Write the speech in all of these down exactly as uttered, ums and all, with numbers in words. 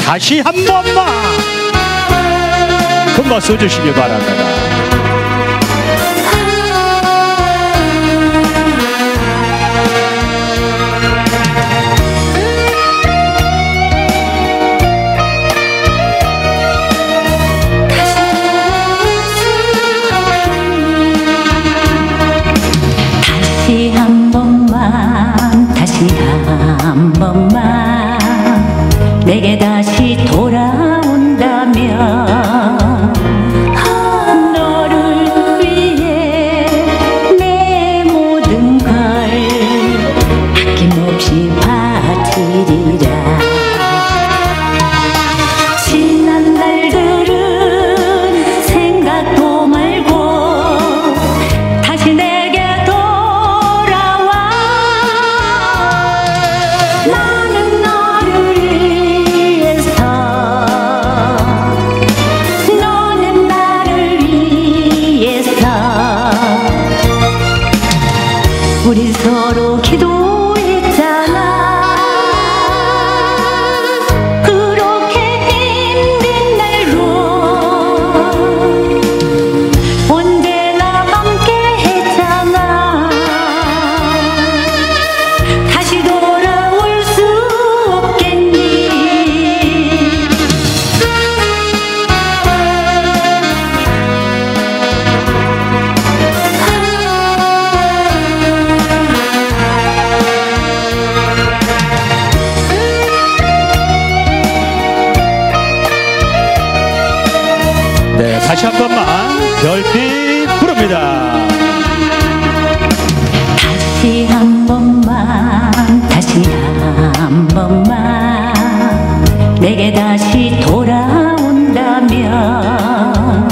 다시 한 번만 큰 박수 주시기 바랍니다. 다시 한 번만, 다시 한 번만 내게 다시 돌아온다면 너를 위해 내 모든 걸 아낌없이 바치리라. 지난 날들은 생각도 말고 다시 내게 돌아와. 나는 너를 위해서, 너는 나를 위해서 우리 서로 기도했잖아. 그렇게 힘든 날도 언제나 함께 했잖아. 다시 돌아올 수 없겠니? 네, 다시 한 번만 별빛 부릅니다. 다시 한 번만, 다시 한 번만 내게 다시 돌아온다면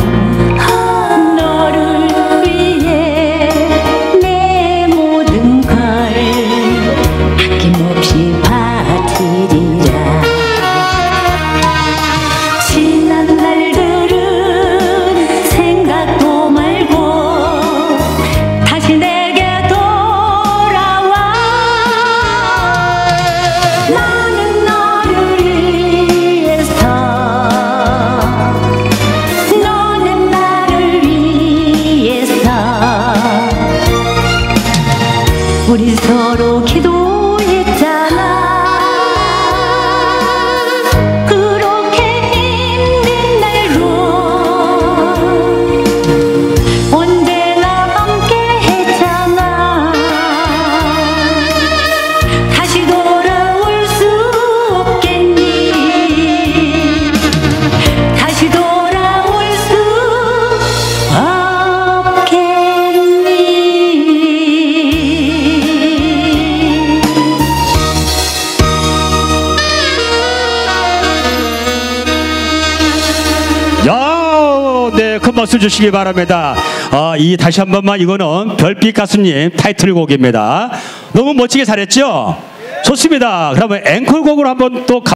너를 위해 내 모든 걸 아낌없이 바치리라. 지난 날들은 생각도 말고 다시 내게 돌아와. 나는 너를 위해서, 너는 나를 위해서 우리 서로 기도했잖아. 그렇게 힘든 날도 언제나 함께 했잖아. 다시 돌아올 수 없겠니? 다시 돌아올 수 없겠니? 야, 네, 큰 박수 주시기 바랍니다. 아, 이 다시 한 번만 이거는 별빛 가수님 타이틀곡입니다. 너무 멋지게 잘했죠? 좋습니다. 그러면 앵콜곡으로 한번 또 가